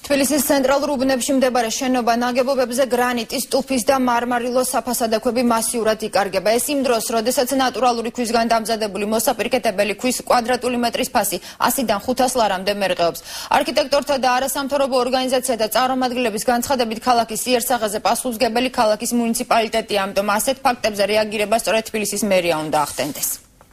თბილისის ცენტრალურ უბნებში მდებარე შენობა ნაგებობებზე გრანიტის, ტუფის და მარმარილოს საფასადეკვები მასიურად იკარგება. ეს იმ დროს, როდესაც ნატურალური ქვისგან დამზადებული მოსაპირკეთებელი ქვის კვადრატული მეტრის ფასი 100-დან 500 ლარამდე მერყეობს. არქიტექტორთა და არასამთავრობო ორგანიზაციათა წარმომადგენლების განცხადებით, ქალაქის იერსახეზე პასუხისმგებელი ქალაქის მუნიციპალიტეტია, ამიტომ ასეთ ფაქტებზე რეაგირება სწორედ თბილისის მერია უნდა ახდენდეს.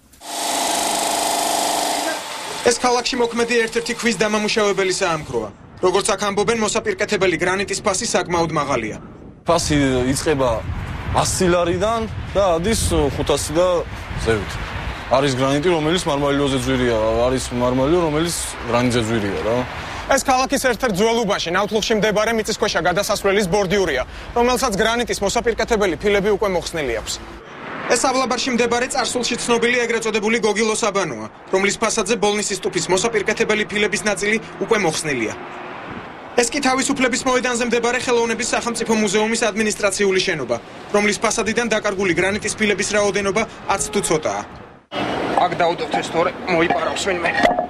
ეს ქალაქში მოქმედი ერთ-ერთი ქვის დამამუშავებელი საამქროა. როგორც აქ ამბობენ, მოსაპირკეთებელი გრანიტის ფასი საკმაოდ მაღალია. ფასი იწყება 100 ლარიდან და ადის 500 და ზევით. არის გრანიტი, რომელიც მარმარილოზე ძვირია, არის მარმარილო, რომელიც გრანიტზე ძვირია რა. ეს ქალაქის ერთ-ერთ ძველ უბანში, ნავთლუღში მდებარე მიწისქვეშა გადასასვლელის ბორდიურია, რომელსაც გრანიტის მოსაპირკეთებელი ფილები უკვე მოხსნილი აქვს. ეს ავლაბარში მდებარე წარსულში ცნობილი ეგრეთ წოდებული გოგილოს აბანოა, რომლის ფასადზე ბოლნისის ტუფის მოსაპირკეთებელი ფილების ნაწილი უკვე მოხსნილია. ეს კი თავისუფლების მოედანზე მდებარე ხელოვნების სახელმწიფო მუზეუმის ადმინისტრაციული შენობა, რომლის ფასადიდან დაკარგული გრანიტის ფილების რაოდენობა 10 თუ ცოტაა. აქ დაუდოთ ეს თორე მოიპარავს ვინმე.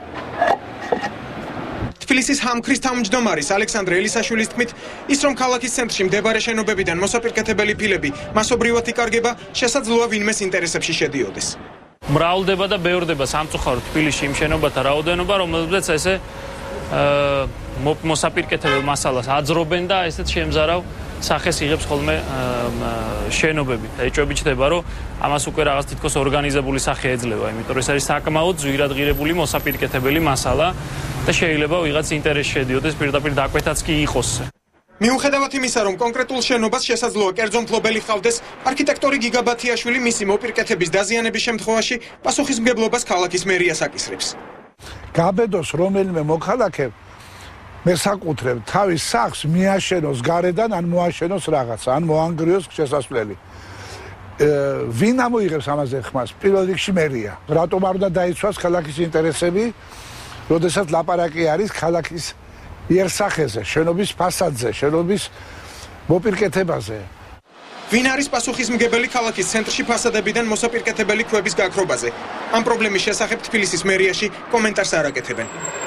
თბილისის ჰამქრის თავმჯდომარის ალექსანდრე ელისაშვილის თქმით, ის რომ ქალაქის ცენტრში მდებარე შენობებიდან მოსაპირკეთებელი ფილები მასობრივად იკარგება, შესაძლოა ვინმეს ინტერესებში შედიოდეს. მრავლდება და ბევრდება სამწუხაროდ თბილისში იმ შენობათა რაოდენობა, რომელზეც ესე მოსაპირკეთებელ მასალას აძრობენ და ესეც შემზარავ სახეს იღებს ხოლმე შენობები. ეჭვები ჩდება, რომ ამას უკვე რაღაც თითქოს ორგანიზებული სახე ეძლევა, იმიტომ რომ ეს არის საკმაოდ ძვირადღირებული მოსაპირკეთებელი მასალა და შეიძლება ვიღაც ინტერესში შედიოდეს, პირდაპირ დაკვეთაც კი იყოს. მიუხედავად იმისა, რომ კონკრეტულ შენობას შესაძლოა კერძო მფლობელი ჰყავდეს, არქიტექტორი გიგა ბათიაშვილი მისი მოპირკეთების დაზიანების შემთხვევაში პასუხისმგებლობას ქალაქის მერიას აკისრებს. გაბედოს რომელიმე მოქალაქე მე საკუთრებ თავის სახლს მიაშენოს გარედან ან მოაშენოს რაღაცა, ან მოანგრიოს შესასვლელი. ვინ ამოიღებს ამაზე ხმას? პირველ რიგში მერია. რატომ არ უნდა დაიცვას ქალაქის ინტერესები, როდესაც ლაპარაკი არის ქალაქის იერსახეზე, შენობის ფასადზე, შენობის მოპირკეთებაზე. ვინ არის პასუხისმგებელი ქალაქის ცენტრში ფასადებიდან მოსაპირკეთებელი ქვების გაქრობაზე? ამ პრობლემის შესახებ თბილისის მერიაში კომენტარს არ აკეთებენ.